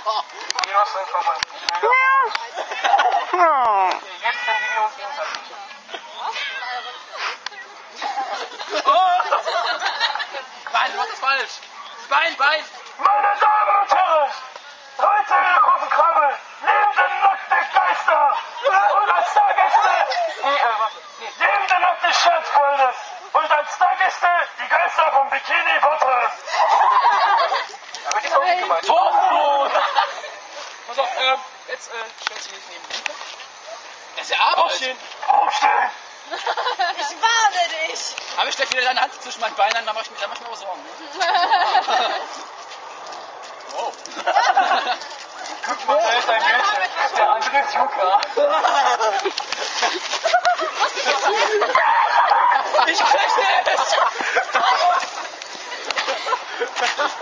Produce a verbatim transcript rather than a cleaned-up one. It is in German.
Videos sind vorbei. Ja. Okay, jetzt sind Videos gegenseitig. Bein, du machst es falsch. Bein, Bein. Meine Damen und Herren, heute in der großen Krabbel lebende nackte Geister und als Stargäste nee, äh, was? Nee. lebende nackte Scherzfreunde und als Stargäste die Geister vom Bikini Bottom. Aber die ist auch nicht gemeint. Torbrot. Pass auf, ähm, jetzt äh, stellst du dich neben Nico. Das ist ja Arbeit. Aufstehen. Aufstehen. Ich warne dich! Aber ich steck wieder deine Hand zwischen meinen Beinen, dann mach ich mir, dann mach ich mir aber Sorgen. Ne? Wow. Guck mal, da ist ein Mädchen. Der andere ist Juka. Ich krieg es!